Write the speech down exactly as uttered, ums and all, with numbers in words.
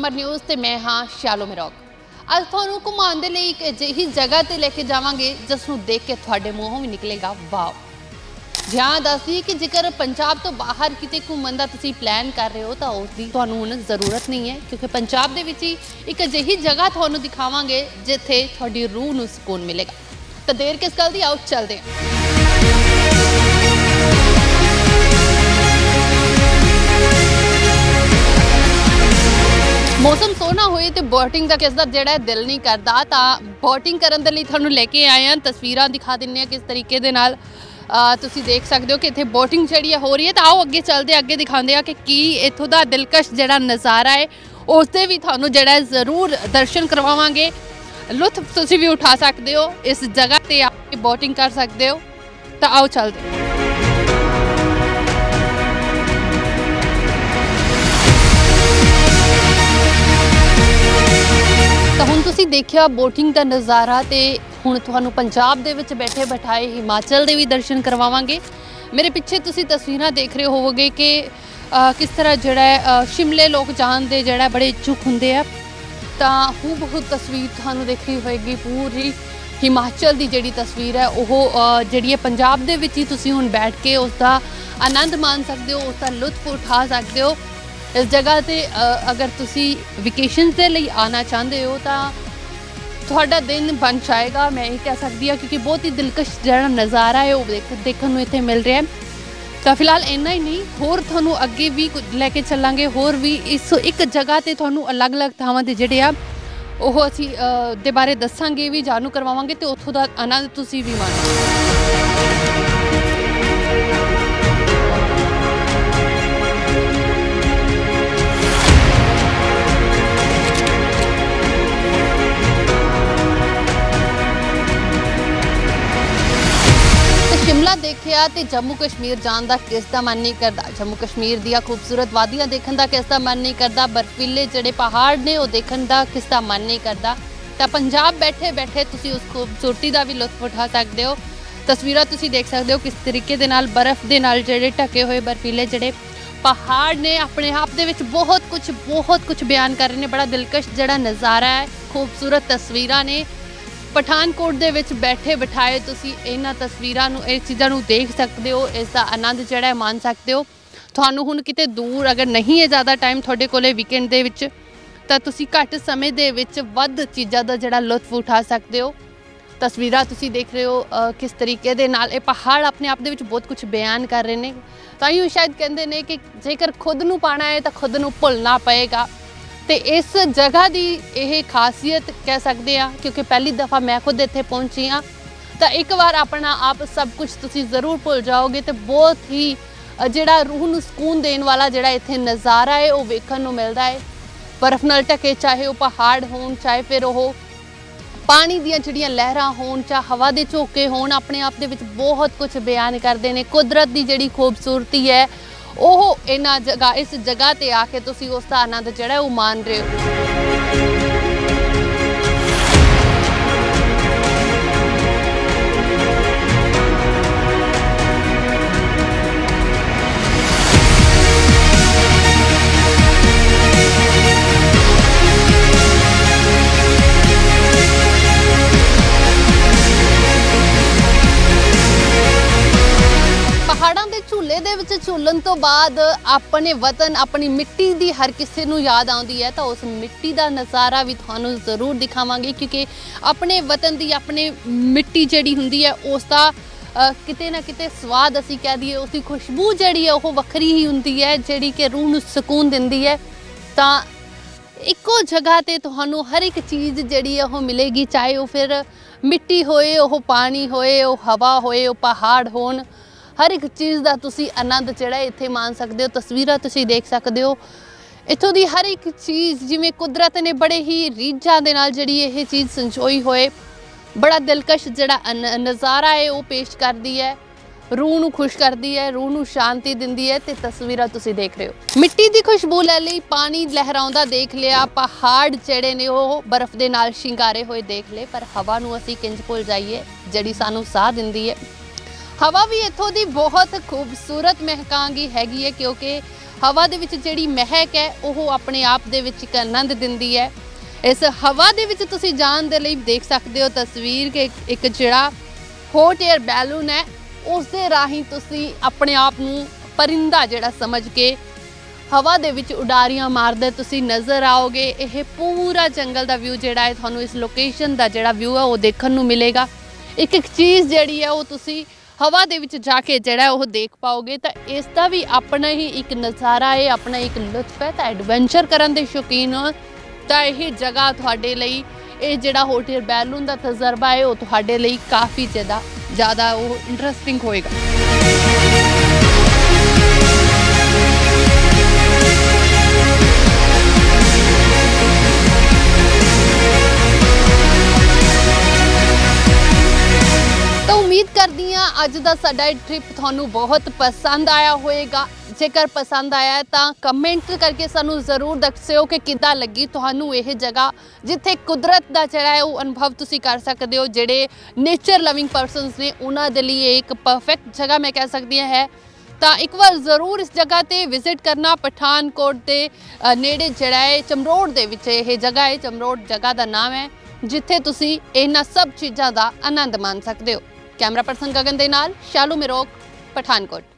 अमर news ते मैं हाँ शालो मिरोग। अज तुहानूं घुमाउण दे लई एक अजिही जगह ते लेके जावांगे जिस नूं देख के तुहाडे मूंहों भी निकलेगा वाओ। जिहां दसदी कि जेकर पंजाब तो बाहर किते घुम्मण दा तुसीं प्लान कर रहे हो तो उसकी तुहानूं हुण जरूरत नहीं है, क्योंकि पंजाब दे विच ही एक अजिही जगह तुहानूं दिखावांगे जिथे तुहाडी रूह नूं सुकून मिलेगा। तो देर किस गल दी, आओ चलदे हां। मौसम सोहना होए तो बोटिंग का किसका जोड़ा दिल नहीं करता, तो बोटिंग करने के लिए तुहानूं लेके आए हैं, तस्वीरां दिखा दिंने किस तरीके दे नाल तुसीं देख सकते हो कि इत्थे बोटिंग जिहड़ी हो रही है। तो आओ अगे चलते अगे दिखाते हैं कि की इत्थों दा दिलकश जिहड़ा नज़ारा है उसदे भी तुहानूं जिहड़ा जरूर दर्शन करवावांगे, लुत्फ तुसीं भी उठा सकते हो, इस जगह ते आके बोटिंग कर सकते हो। तो आओ चलते तो हुण तुसीं देखिया बोटिंग का नज़ारा, तो हुण तुहानूं पंजाब दे विच बैठे बैठाए हिमाचल दे भी दर्शन करवावांगे। मेरे पिछे तुसीं तस्वीरां देख रहे होवोगे कि किस तरह जिहड़ा है शिमले लोग जाण दे जिहड़ा बड़े इच्छुक हुंदे आ, तां हूँ बहुत तस्वीर तुहानूं देखी होएगी। पूरी हिमाचल की जिहड़ी तस्वीर है वह जिहड़ी है पंजाब दे विच ही तुसीं हुण बैठ के उसका आनंद मान सकते हो, उसका लुत्फ उठा सकते हो। इस जगह ते अगर तुसी वेकेशन के लिए आना चाहते हो तो तुहाडा दिन बन जाएगा, मैं ये कह सकती हूँ, क्योंकि बहुत ही दिलकश जिहड़ा नज़ारा है वो देख देखने को इत्थे मिल रहा है। तो फिलहाल इन्ना ही नहीं, होर तुहानूं अगे भी लैके चलांगे, होर भी इस एक जगह ते तुहानूं अलग अलग थावां ते जिहड़े आ ओह असीं दे बारे दस्सांगे भी, जानू करवावांगे, तो उत्थों दा आनंद तुसीं भी माणो। शिमला देखिया तो जम्मू कश्मीर जाने का किसका मन नहीं करता, जम्मू कश्मीर दियां खूबसूरत वादियां देखने का किसका मन नहीं करता, बर्फीले जिहड़े पहाड़ ने वो देखने का किसका मन नहीं करता। तो पंजाब बैठे बैठे तुसी उस खूबसूरती का भी लुत्फ उठा सकते हो। तस्वीरां तुसी देख सकते हो किस तरीके दे नाल बर्फ दे नाल जिहड़े ढके हुए बर्फीले जिहड़े पहाड़ ने अपने आप दे विच बहुत कुछ बहुत कुछ बयान कर रहे हैं। बड़ा दिलकश जिहड़ा नज़ारा है, खूबसूरत तस्वीरां ने। पठानकोट दे विच बैठे बिठाए तुसी इन्हां तस्वीरां नूं इस चीज़ां नूं देख सकते हो, इसका आनंद जिहड़ा मान सकते हो। तुहानूं हुण किते दूर अगर नहीं है ज़्यादा टाइम तुहाडे कोले वीकेंड दे विच, तां तुसी घट समय दे विच वध चीज़ां दा जिहड़ा लुत्फ उठा सकते हो। तस्वीरां तुसी देख रहे हो किस तरीके दे नाल ये पहाड़ अपने आप दे विच बहुत कुछ बयान कर रहे हैं। ताईं शायद कहंदे ने कि जेकर खुद नूं पाना है तो खुद नूं भुलना पएगा। तो इस जगह की यह खासियत कह सकते हैं, क्योंकि पहली दफ़ा मैं खुद इत्थे पहुंची हाँ, तो एक बार अपना आप सब कुछ तुसी ज़रूर भुल जाओगे। तो बहुत ही जिहड़ा रूह नूं सुकून देने वाला जिहड़ा इत्थे नज़ारा है वो वेखण नूं मिलदा है। बर्फ नाल ढके चाहे वो पहाड़ होण, चाहे फिर वो पानी दियां जिहड़ियां लहरां होण, चाहे हवा दे झोंके होण, अपने आप दे विच बहुत कुछ बयान करते हैं। कुदरत की जिहड़ी खूबसूरती है ओह इन्हां जगह इस जगह ते आके तुसी उसका आनंद जिहड़ा वो मान रहे हो। पहाड़ों के झूले दे विच झूलन तो बाद अपने वतन अपनी मिट्टी की हर किसी नूं याद आउंदी है, तो उस मिट्टी का नज़ारा भी तुहानूं जरूर दिखावांगे, क्योंकि अपने वतन की अपने मिट्टी जिहड़ी हुंदी है उसका किते ना किते स्वाद असीं कह दईए, उसकी खुशबू जिहड़ी है वो वक्री ही हुंदी है, जिहड़ी कि रूह नूं सुकून दिंदी है। तां इक्को जगह ते तुहानूं हर एक चीज़ जिहड़ी है वो मिलेगी, चाहे वो फिर मिट्टी होए, वो पानी होए, वो हवा होए, वो पहाड़ होण, हर एक चीज़ का तुसी आनंद जिहड़ा इत्थे मान सकते हो। तस्वीरां तुसी देख सकते हो, इत्थों की हर एक चीज़ जिवें कुदरत ने बड़े ही रीझां दे नाल जिहड़ी ये चीज़ संजोई होए, बड़ा दिलकश जिहड़ा नज़ारा है वो पेश करती है, रूह नूं खुश करती है, रूह नूं शांति दिंदी है। ते तस्वीरां तुसी देख रहे हो, मिट्टी की खुशबू लै लई पानी लहराउंदा देख लिया, पहाड़ जिहड़े ने वो बर्फ दे नाल शिंगारे हुए देख ले, पर हवा नूं असीं किंज भुल जाइए जिहड़ी सानूं साह दिंदी है। हवा भी इत्थों की बहुत खूबसूरत महकांगी हैगी है, क्योंकि हवा दे विच जिहड़ी महक है वो अपने आप दे विच एक आनंद दिंदी है। इस हवा दे विच तुसीं जाण दे लई देख सकदे हो तस्वीर कि एक जिहड़ा हॉट एयर बैलून है उस दे राहीं तुसीं अपने आप नूं परिंदा जिहड़ा समझ के हवा दे विच उडारियां मारदे तुसीं नज़र आओगे। यह पूरा जंगल दा व्यू जिहड़ा है तुहानूं इस लोकेशन दा जिहड़ा व्यू है वो देखण नूं मिलेगा। एक एक चीज़ जिहड़ी है वो तुसीं हवा दे विच जाके जिहड़ा वो देख पाओगे। तो इसका भी अपना ही एक नज़ारा है, अपना एक लुत्फ है। तो एडवेंचर करन दे शौकीन हो तो यह जगह तुहाडे लई ये जिहड़ा हॉट एयर बैलून दा तजर्बा है वो तुहाडे लई काफ़ी ज़्यादा ज़्यादा वो इंटरस्टिंग होएगा। उम्मीद करदी हां अज दा साडा ट्रिप तुहानूं बहुत पसंद आया होएगा। जेकर पसंद आया तो कमेंट करके सानू जरूर दस्सिओ कि किद्दां लगी तुहानूं यह जगह जिथे कुदरत का जिहड़ा है वो अनुभव तुसीं कर सकदे हो। जिहड़े नेचर लविंग परसनस ने उन्हां दे लई एक परफेक्ट जगह मैं कह सकदी है। तो एक बार जरूर इस जगह ते विजिट करना। पठानकोट के नेड़े जिहड़ा है चमरोड़ दे विच यह जगह है। चमरोड़ जगह का नाम है जिथे तुसीं इन्हां सब चीज़ां का आनंद मान सकदे हो। कैमरा पर्सन गगन दे नाल शालू मेरोक, पठानकोट।